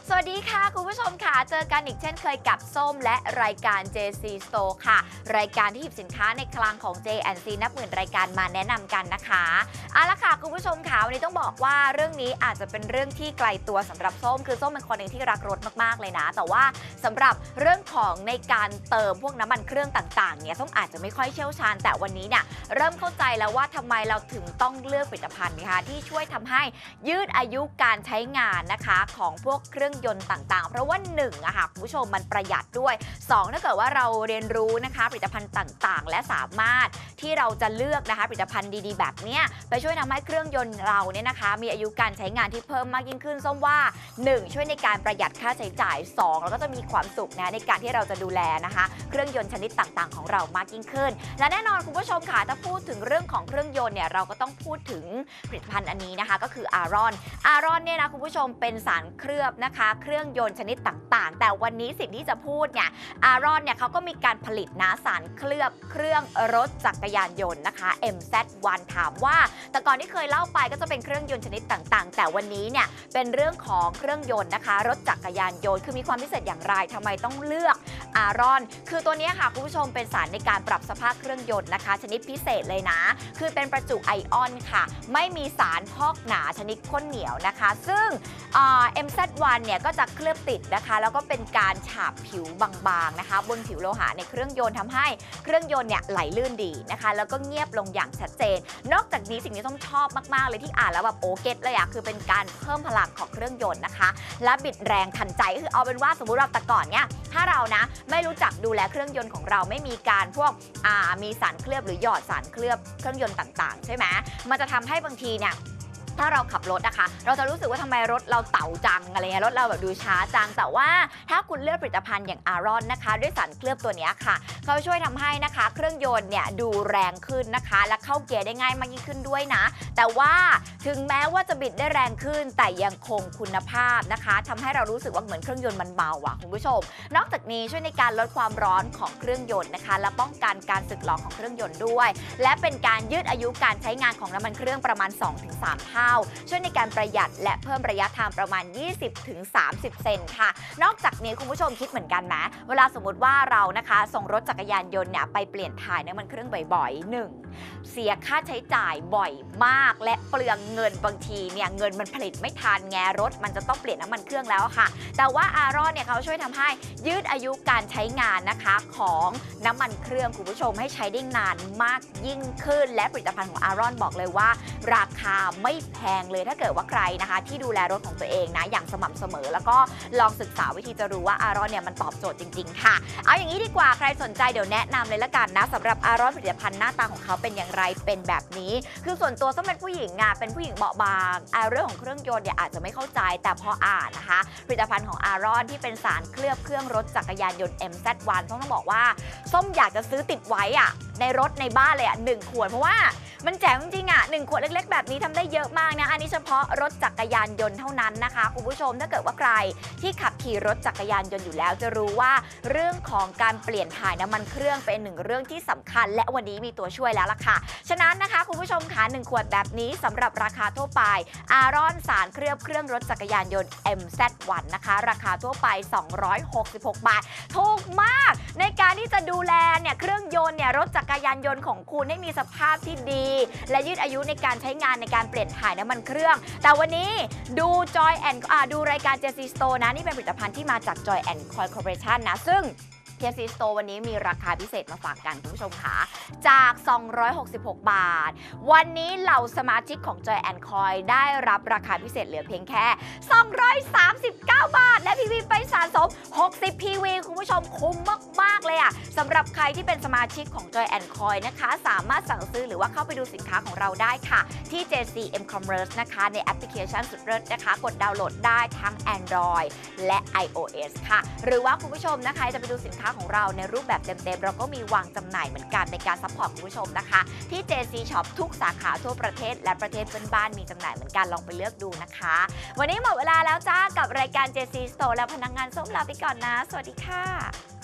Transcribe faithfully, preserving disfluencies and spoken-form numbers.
สวัสดีค่ะคุณผู้ชมค่ะเจอกันอีกเช่นเคยกับส้มและรายการ เจ ซี Store ค่ะรายการที่หยิบสินค้าในคลังของ เจ แอนด์ ซี นับหมื่นรายการมาแนะนำกันนะคะเอาละค่ะคุณผู้ชมค่ะวันนี้ต้องบอกว่าเรื่องนี้อาจจะเป็นเรื่องที่ไกลตัวสำหรับส้มคือส้มเป็นคนหนึ่งที่รักรถมากๆเลยนะแต่ว่าสำหรับเรื่องของในการเติมพวกน้ำมันเครื่องต่างๆเนี่ยส้มอาจจะไม่ค่อยเชี่ยวชาญแต่วันนี้เนี่ยเริ่มเข้าใจแล้วว่าทำไมเราถึงต้องเลือกผลิตภัณฑ์นะคะที่ช่วยทำให้ยืดอายุการใช้งานนะคะของพวกเครื่องยนต์ต่างๆเพราะว่าหนึ่งอะค่ะคุณผู้ชมมันประหยัดด้วยสองถ้าเกิดว่าเราเรียนรู้นะคะผลิตภัณฑ์ต่างๆและสามารถที่เราจะเลือกนะคะผลิตภัณฑ์ดีๆแบบนี้ไปช่วยทำให้เครื่องยนต์เราเนี่ยนะคะมีอายุการใช้งานที่เพิ่มมากยิ่งขึ้นส้มว่าหนึ่งช่วยในการประหยัดค่าใช้จ่ายสองแล้วก็จะมีความสุขนะในการที่เราจะดูแลนะคะเครื่องยนต์ชนิดต่างๆของเรามากยิ่งขึ้นและแน่นอนคุณผู้ชมค่ะถ้าพูดถึงเรื่องของเครื่องยนต์เนี่ยเราก็ต้องพูดถึงผลิตภัณฑ์อันนี้นะคะก็คืออารอนอารอนเนี่ยนะคุณผู้ชมเป็นสารเคลือบนะคะเครื่องยนต์ชนิดต่างๆแต่วันนี้สิ่งที่จะพูดเนี่ยอารอนเนี่ยเขาก็มีการผลิตนะสารเคลือบเครื่องรถจักรยานยนต์นะคะ เอ็ม แซด วัน ถามว่าแต่ก่อนที่เคยเล่าไปก็จะเป็นเครื่องยนต์ชนิดต่างๆแต่วันนี้เนี่ยเป็นเรื่องของเครื่องยนต์นะคะรถจักรยานยนต์คือมีความพิเศษอย่างไรทำไมต้องเลือกอารอนคือตัวนี้ค่ะคุณผู้ชมเป็นสารในการปรับสภาพเครื่องยนต์นะคะชนิดพิเศษเลยนะคือเป็นประจุไอออนค่ะไม่มีสารพอกหนาชนิดข้นเหนียวนะคะซึ่ง เอ็ม แซด วัน เนี่ยก็จะเคลือบติดนะคะแล้วก็เป็นการฉาบผิวบางๆนะคะบนผิวโลหะในเครื่องยนต์ทำให้เครื่องยนต์เนี่ยไหลลื่นดีนะคะแล้วก็เงียบลงอย่างชัดเจนนอกจากนี้สิ่งที่ต้องชอบมากๆเลยที่อ่านแล้วแบบโอเก็ตเลยอะคือเป็นการเพิ่มพลังของเครื่องยนต์นะคะและบิดแรงทันใจคือเอาเป็นว่าสมมุติเราแต่ก่อนเนี่ยถ้าเรานะไม่รู้จักดูแลเครื่องยนต์ของเราไม่มีการพวกมีสารเคลือบหรือหยอดสารเคลือบเครื่องยนต์ต่างๆใช่ไหมมันจะทำให้บางทีเนี่ยถ้าเราขับรถนะคะเราจะรู้สึกว่าทำไมรถเราเต่าจังอะไรเงี้ยรถเราแบบดูช้าจังแต่ว่าถ้าคุณเลือกผลิตภัณฑ์อย่างอารอนนะคะด้วยสารเคลือบตัวนี้ค่ะเขาช่วยทำให้นะคะเครื่องยนต์เนี่ยดูแรงขึ้นนะคะและเข้าเกียร์ได้ง่ายมากยิ่งขึ้นด้วยนะแต่ว่าถึงแม้ว่าจะบิดได้แรงขึ้นแต่ยังคงคุณภาพนะคะทำให้เรารู้สึกว่าเหมือนเครื่องยนต์มันเบาอ่ะคุณผู้ชมนอกจากนี้ช่วยในการลดความร้อนของเครื่องยนต์นะคะและป้องกันการสึกหรอของเครื่องยนต์ด้วยและเป็นการยืดอายุการใช้งานของน้ำมันเครื่องประมาณ สองถึงสาม เท่าช่วยในการประหยัดและเพิ่มระยะทางประมาณ ยี่สิบถึงสามสิบ เซนค่ะนอกจากนี้คุณผู้ชมคิดเหมือนกันไหมเวลาสมมติว่าเรานะคะส่งรถจักรยานยนต์เนี่ยไปเปลี่ยนถ่ายน้ำมันเครื่องบ่อยๆ หนึ่ง เสียค่าใช้จ่ายบ่อยมากและเปลืองเงินบางทีเนี่ยเงินมันผลิตไม่ทันไงรถมันจะต้องเปลี่ยนน้ำมันเครื่องแล้วค่ะแต่ว่าอารอนเนี่ยเขาช่วยทำให้ยืดอายุการใช้งานนะคะของน้ำมันเครื่องคุณผู้ชมให้ใช้ได้นานมากยิ่งขึ้นและผลิตภัณฑ์ของอารอนบอกเลยว่าราคาไม่แพงเลยถ้าเกิดว่าใครนะคะที่ดูแลรถของตัวเองนะอย่างสม่ำเสมอแล้วก็ลองศึกษาวิธีจะรู้ว่าอารอนเนี่ยมันตอบโจทย์จริงๆค่ะเอาอย่างนี้ดีกว่าใครสนใจเดี๋ยวแนะนำเลยละกันนะสำหรับอารอนผลิตภัณฑ์หน้าตาของเขาเป็นอย่างไรเป็นแบบนี้คือส่วนตัวส้มเป็นผู้หญิงอ่ะเป็นผู้หญิงเบาบางเรื่องของเครื่องยนต์เนี่ยอาจจะไม่เข้าใจแต่พออ่านนะคะผลิตภัณฑ์ของอารอนที่เป็นสารเคลือบเครื่องรถจักรยานยนต์ เอ็ม แซด วัน ต้องบอกว่าส้มอยากจะซื้อติดไว้อ่ะในรถในบ้านเลยอ่ะหนึ่งขวดเพราะว่ามันแจ๋วจริงๆอ่ะหนึ่งขวดเล็กๆแบบนี้ทำได้เยอะมากนะอันนี้เฉพาะรถจักรยานยนต์เท่านั้นนะคะคุณผู้ชมถ้าเกิดว่าใครที่ขับขี่รถจักรยานยนต์อยู่แล้วจะรู้ว่าเรื่องของการเปลี่ยนถ่ายน้ำมันเครื่องเป็นหนึ่งเรื่องที่สำคัญและวันนี้มีตัวช่วยแล้วล่ะค่ะฉะนั้นนะคะคุณผู้ชมคะหนึ่งขวดแบบนี้สำหรับราคาทั่วไปอารอนสารเคลือบเครื่องรถจักรยานยนต์ เอ็ม แซด วัน นะคะราคาทั่วไปสองร้อยหกสิบหกบาทถูกมากในการที่จะดูแลเนี่ยเครื่องยนต์เนี่ยรถจักรยานยนต์ของคุณให้มีสภาพที่ดีและยืดอายุในการใช้งานในการเปลี่ยนถ่ายน้ำมันเครื่องแต่วันนี้ดู Joy and อ่าดูรายการ เจ ซี Store นะนี่เป็นผลิตภัณฑ์ที่มาจาก Joy and Coil Corporation นะซึ่ง เจ ซี Store วันนี้มีราคาพิเศษมาฝากกันคุณผู้ชมค่ะจากสองร้อยหกสิบหกบาทวันนี้เหล่าสมาชิกของ Joy and Coil ได้รับราคาพิเศษเหลือเพียงแค่สองร้อยสามสิบเก้าบาทและ พี วี ไปสะสมหกสิบ พี วี คุณผู้ชมคุ้มมากๆเลยอ่ะสำหรับใครที่เป็นสมาชิกของ Joy and Coil นะคะสามารถสั่งซื้อหรือว่าเข้าไปดูสินค้าของเราได้ค่ะที่ เจ ซี เอ็ม Commerce นะคะในแอปพลิเคชันสุดเลิศนะคะกดดาวน์โหลดได้ทั้ง Android และ ไอ โอ เอส ค่ะหรือว่าคุณผู้ชมนะคะจะไปดูสินค้าของเราในรูปแบบเต็มๆเราก็มีวางจำหน่ายเหมือนกันในการซัพพอร์ตคุณผู้ชมนะคะที่ เจ ซี Shop ทุกสาขาทั่วประเทศและประเทศเพื่อนบ้านมีจำหน่ายเหมือนกันลองไปเลือกดูนะคะวันนี้หมดเวลาแล้วจ้ากับรายการ เจ ซี Store และพนักงานส้มลาไปก่อนนะสวัสดีค่ะ